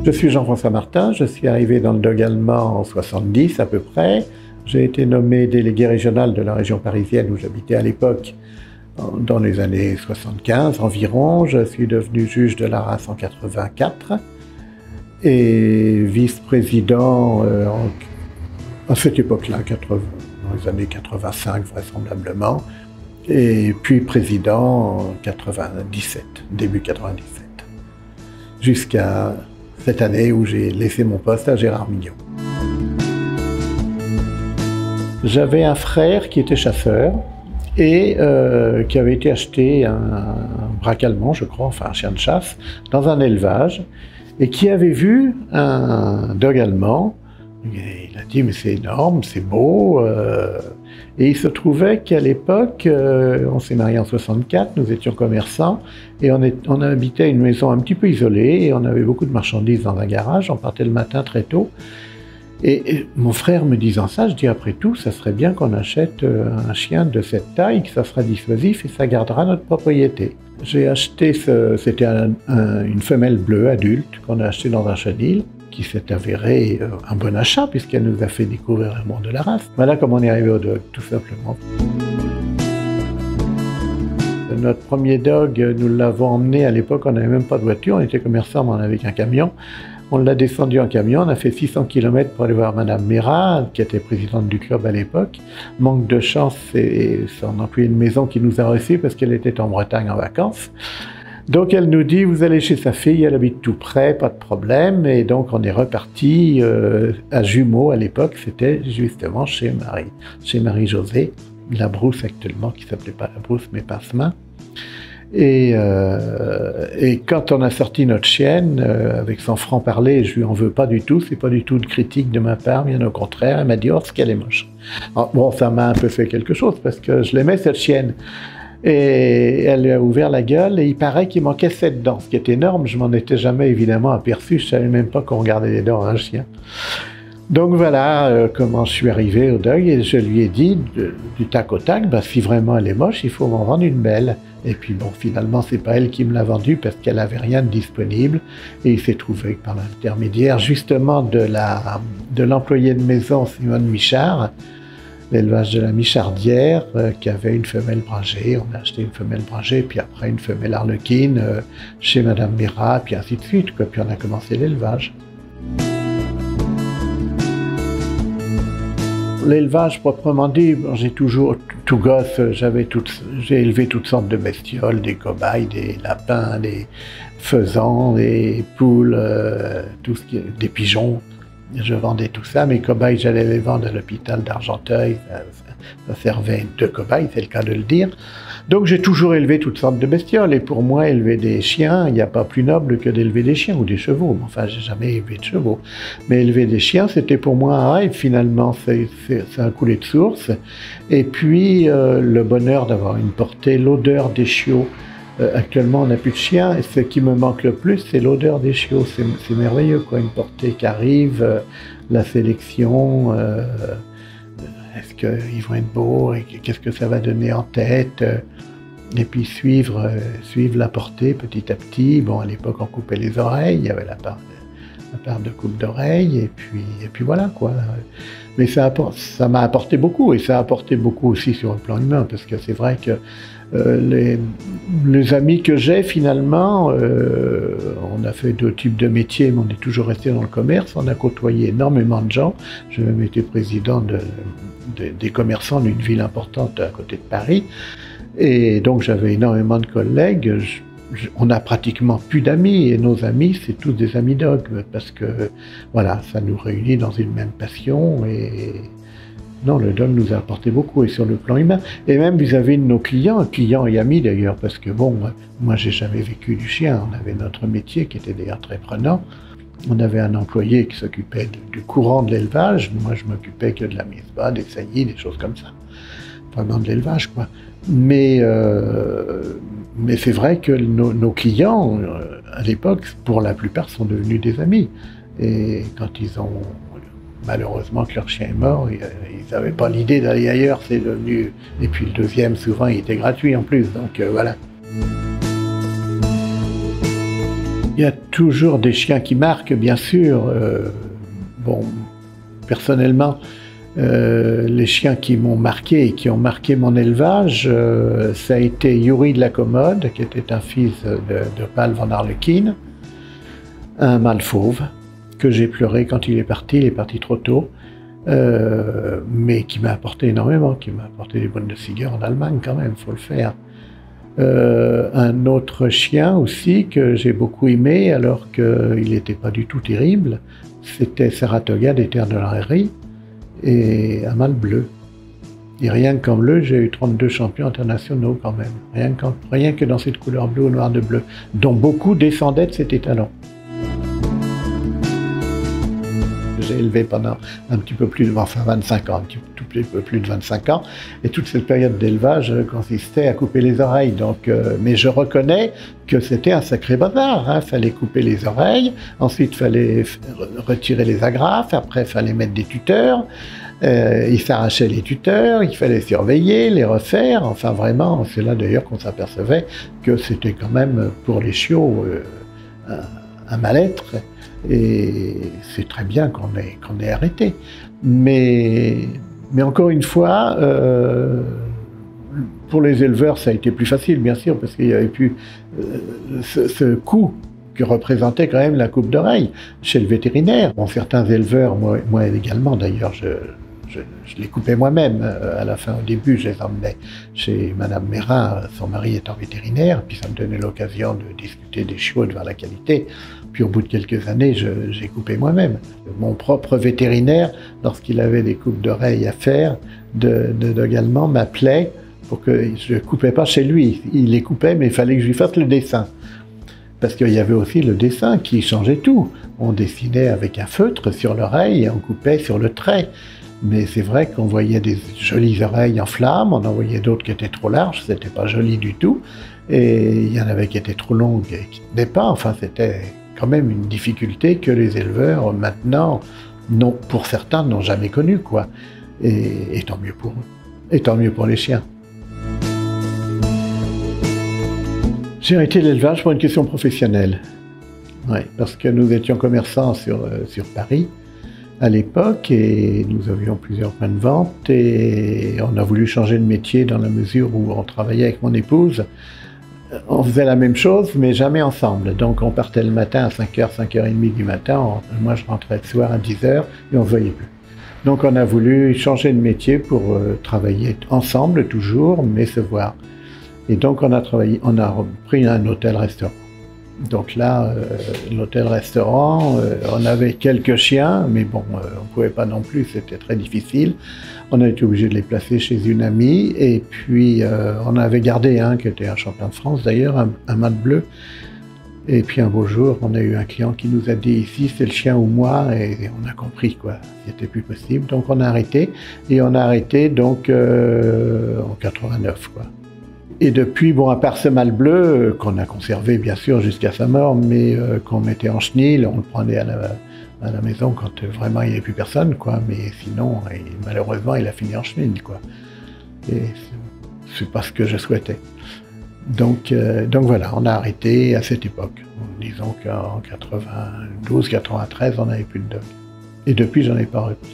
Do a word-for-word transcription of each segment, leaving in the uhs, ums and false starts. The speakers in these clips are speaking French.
Je suis Jean-François Martin, je suis arrivé dans le dog allemand en soixante-dix à peu près. J'ai été nommé délégué régional de la région parisienne où j'habitais à l'époque, dans les années soixante-quinze environ. Je suis devenu juge de la race en quatre-vingt-quatre et vice-président euh, à cette époque-là, dans les années quatre-vingt-cinq vraisemblablement, et puis président en quatre-vingt-dix-sept, début quatre-vingt-dix-sept, jusqu'à cette année où j'ai laissé mon poste à Gérard Mignon. J'avais un frère qui était chasseur et euh, qui avait été acheté un, un braque allemand, je crois, enfin un chien de chasse, dans un élevage, et qui avait vu un dog allemand. Et il a dit, mais c'est énorme, c'est beau. Euh, et il se trouvait qu'à l'époque, euh, on s'est marié en soixante-quatre, nous étions commerçants, et on, est, on habitait une maison un petit peu isolée, et on avait beaucoup de marchandises dans un garage, on partait le matin très tôt. Et, et mon frère me disant ça, je dis, après tout, ça serait bien qu'on achète un chien de cette taille, que ça sera dissuasif et ça gardera notre propriété. J'ai acheté, ce, c'était un, un, une femelle bleue adulte qu'on a acheté dans un chenil, qui s'est avéré un bon achat puisqu'elle nous a fait découvrir le monde de la race. Voilà comment on est arrivé au dog, tout simplement. Notre premier dog, nous l'avons emmené à l'époque, on n'avait même pas de voiture, on était commerçant, mais on n'avait qu'un camion. On l'a descendu en camion, on a fait six cents kilomètres pour aller voir Madame Mera, qui était présidente du club à l'époque. Manque de chance, c'est son employé de maison qui nous a reçus parce qu'elle était en Bretagne en vacances. Donc elle nous dit, vous allez chez sa fille, elle habite tout près, pas de problème. Et donc on est reparti euh, à Jumeaux à l'époque, c'était justement chez Marie, chez Marie-Josée, la brousse actuellement, qui s'appelait pas la brousse mais Passe-Main. Et, euh, et quand on a sorti notre chienne, euh, avec son franc-parler, je lui en veux pas du tout, c'est pas du tout de critique de ma part, bien au contraire, elle m'a dit, oh, ce qu'elle est moche. Alors, bon, ça m'a un peu fait quelque chose, parce que je l'aimais cette chienne. Et elle lui a ouvert la gueule et il paraît qu'il manquait sept dents, ce qui est énorme, je m'en étais jamais évidemment aperçu, je savais même pas qu'on regardait les dents à un chien. Donc voilà euh, comment je suis arrivé au dog et je lui ai dit de, du tac au tac, bah, si vraiment elle est moche, il faut m'en vendre une belle. Et puis bon, finalement c'est pas elle qui me l'a vendue parce qu'elle avait rien de disponible et il s'est trouvé que par l'intermédiaire justement de la de l'employé de maison Simone Michard, l'élevage de la Michardière, euh, qui avait une femelle bragée. On a acheté une femelle bragée, puis après une femelle arlequine euh, chez Madame Mera, puis ainsi de suite, quoi. Puis on a commencé l'élevage. L'élevage proprement dit, j'ai toujours, tout gosse, j'avais j'ai élevé toutes sortes de bestioles, des cobayes, des lapins, des faisans, des poules, euh, tout ce qui, des pigeons. Je vendais tout ça, mes cobayes, j'allais les vendre à l'hôpital d'Argenteuil, ça, ça, ça servait de cobayes, c'est le cas de le dire. Donc j'ai toujours élevé toutes sortes de bestioles, et pour moi, élever des chiens, il n'y a pas plus noble que d'élever des chiens ou des chevaux. Enfin, j'ai jamais élevé de chevaux. Mais élever des chiens, c'était pour moi un rêve, finalement, ça a coulé de source. Et puis, euh, le bonheur d'avoir une portée, l'odeur des chiots. Euh, actuellement, on n'a plus de chiens, et ce qui me manque le plus, c'est l'odeur des chiots. C'est merveilleux, quoi, une portée qui arrive, euh, la sélection, euh, est-ce qu'ils vont être beaux, qu'est-ce que ça va donner en tête, euh, et puis suivre, euh, suivre la portée petit à petit. Bon, à l'époque, on coupait les oreilles, il y avait la part de, la part de coupe d'oreilles, et puis, et puis voilà, quoi. Mais ça m'a apporté beaucoup, et ça a apporté beaucoup aussi sur le plan humain, parce que c'est vrai que Euh, les, les amis que j'ai finalement, euh, on a fait deux types de métiers, mais on est toujours resté dans le commerce, on a côtoyé énormément de gens, j'ai même été président de, de, des commerçants d'une ville importante à côté de Paris, et donc j'avais énormément de collègues, je, je, on a pratiquement plus d'amis, et nos amis c'est tous des amis dog, parce que voilà, ça nous réunit dans une même passion, et non, le dog nous a apporté beaucoup, et sur le plan humain, et même vis-à-vis de nos clients, clients et amis d'ailleurs, parce que bon, moi j'ai jamais vécu du chien, on avait notre métier qui était d'ailleurs très prenant, on avait un employé qui s'occupait du courant de l'élevage, moi je m'occupais que de la mise bas, des saillies, des choses comme ça, vraiment de l'élevage quoi. Mais, euh, mais c'est vrai que nos, nos clients, euh, à l'époque, pour la plupart, sont devenus des amis, et quand ils ont malheureusement que leur chien est mort, ils n'avaient pas l'idée d'aller ailleurs, c'est devenu... Et puis le deuxième, souvent, il était gratuit en plus, donc euh, voilà. Il y a toujours des chiens qui marquent, bien sûr. Euh, bon, personnellement, euh, les chiens qui m'ont marqué et qui ont marqué mon élevage, euh, ça a été Yuri de la Commode, qui était un fils de, de Paul van Arlequin, un mâle fauve, que j'ai pleuré quand il est parti, il est parti trop tôt, euh, mais qui m'a apporté énormément, qui m'a apporté des Bundesliga en Allemagne quand même, il faut le faire. Euh, un autre chien aussi que j'ai beaucoup aimé, alors qu'il n'était pas du tout terrible, c'était Saratoga des Terres de la Rairie, et un mâle bleu. Et rien qu'en bleu, j'ai eu trente-deux champions internationaux quand même, rien, rien que dans cette couleur bleu ou noir de bleu, dont beaucoup descendaient de cet étalon. J'ai élevé pendant un petit peu plus de enfin vingt-cinq ans, un petit peu plus de vingt-cinq ans, et toute cette période d'élevage consistait à couper les oreilles. Donc, euh, mais je reconnais que c'était un sacré bazar. Il hein. fallait couper les oreilles, ensuite il fallait retirer les agrafes, après il fallait mettre des tuteurs, euh, il s'arrachait les tuteurs, il fallait surveiller, les refaire. Enfin vraiment, c'est là d'ailleurs qu'on s'apercevait que c'était quand même pour les chiots euh, un, un mal-être. Et c'est très bien qu'on ait, qu'on ait arrêté. Mais, mais encore une fois, euh, pour les éleveurs, ça a été plus facile, bien sûr, parce qu'il y avait plus euh, ce, ce coût que représentait quand même la coupe d'oreille chez le vétérinaire. Bon, certains éleveurs, moi, moi également d'ailleurs, je, je, je les coupais moi-même. À la fin, au début, je les emmenais chez Madame Mérin, son mari étant vétérinaire, puis ça me donnait l'occasion de discuter des chiots, de voir la qualité. Puis au bout de quelques années, j'ai coupé moi-même. Mon propre vétérinaire, lorsqu'il avait des coupes d'oreilles à faire, de, de dog allemand, m'appelait pour que je ne coupais pas chez lui. Il les coupait, mais il fallait que je lui fasse le dessin. Parce qu'il y avait aussi le dessin qui changeait tout. On dessinait avec un feutre sur l'oreille et on coupait sur le trait. Mais c'est vrai qu'on voyait des jolies oreilles en flammes, on en voyait d'autres qui étaient trop larges, c'était pas joli du tout. Et il y en avait qui étaient trop longues et qui ne tenaient pas. Enfin, c'était quand même une difficulté que les éleveurs, maintenant, non, pour certains, n'ont jamais connue, quoi. Et, et tant mieux pour eux. Et tant mieux pour les chiens. J'ai arrêté l'élevage pour une question professionnelle. Ouais, parce que nous étions commerçants sur, euh, sur Paris à l'époque et nous avions plusieurs points de vente et on a voulu changer de métier dans la mesure où on travaillait avec mon épouse. On faisait la même chose, mais jamais ensemble. Donc on partait le matin à cinq heures, cinq heures trente du matin, on, moi je rentrais le soir à dix heures et on ne se voyait plus. Donc on a voulu changer de métier pour euh, travailler ensemble toujours, mais se voir. Et donc on a travaillé, on a pris un hôtel-restaurant. Donc là, euh, l'hôtel-restaurant, euh, on avait quelques chiens, mais bon, euh, on ne pouvait pas non plus, c'était très difficile. On a été obligé de les placer chez une amie, et puis euh, on avait gardé un qui était un champion de France d'ailleurs, un, un mâle bleu. Et puis un beau jour, on a eu un client qui nous a dit ici, c'est le chien ou moi, et on a compris quoi, c'était plus possible. Donc on a arrêté, et on a arrêté donc euh, en quatre-vingt-neuf quoi. Et depuis, bon, à part ce mâle bleu, euh, qu'on a conservé bien sûr jusqu'à sa mort, mais euh, qu'on mettait en chenil, on le prenait à la, à la maison quand euh, vraiment il n'y avait plus personne, quoi. Mais sinon, il, malheureusement, il a fini en chenil, quoi. Et c'est pas ce que je souhaitais. Donc, euh, donc voilà, on a arrêté à cette époque. Disons qu'en quatre-vingt-douze quatre-vingt-treize, on n'avait plus de dog. Et depuis, j'en ai pas repris.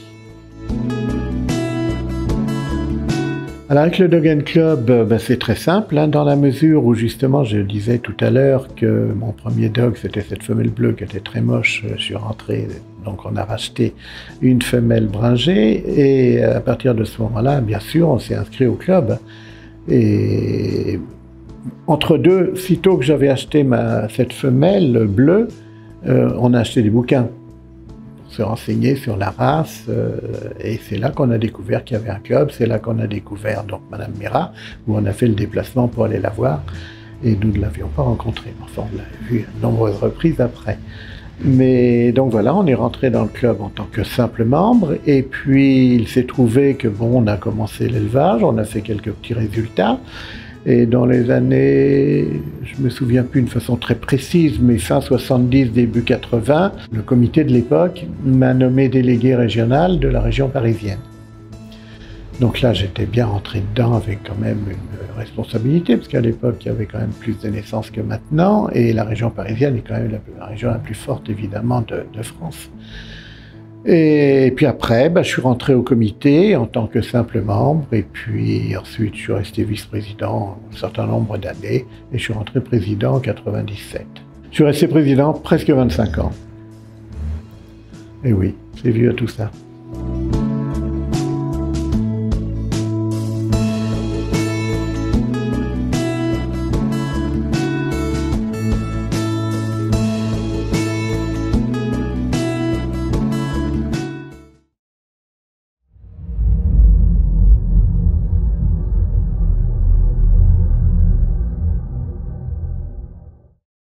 Alors avec le Dog and Club, ben c'est très simple, hein, dans la mesure où justement, je disais tout à l'heure que mon premier dog, c'était cette femelle bleue qui était très moche. Je suis rentré, donc on a racheté une femelle bringée, et à partir de ce moment-là, bien sûr, on s'est inscrit au club. Et entre deux, sitôt que j'avais acheté ma, cette femelle bleue, euh, on a acheté des bouquins. Se renseigner sur la race, euh, et c'est là qu'on a découvert qu'il y avait un club, c'est là qu'on a découvert donc Madame Mérin, où on a fait le déplacement pour aller la voir, et nous ne l'avions pas rencontrée, enfin on l'a vue à de nombreuses reprises après. Mais donc voilà, on est rentré dans le club en tant que simple membre, et puis il s'est trouvé que bon, on a commencé l'élevage, on a fait quelques petits résultats, et dans les années, je me souviens plus d'une façon très précise, mais fin soixante-dix, début quatre-vingts, le comité de l'époque m'a nommé délégué régional de la région parisienne. Donc là, j'étais bien rentré dedans avec quand même une responsabilité, parce qu'à l'époque, il y avait quand même plus de naissances que maintenant, et la région parisienne est quand même la, la région la plus forte, évidemment, de, de France. Et puis après, bah, je suis rentré au comité en tant que simple membre, et puis ensuite, je suis resté vice-président un certain nombre d'années, et je suis rentré président en quatre-vingt-dix-sept. Je suis resté président presque vingt-cinq ans. Et oui, c'est vieux tout ça.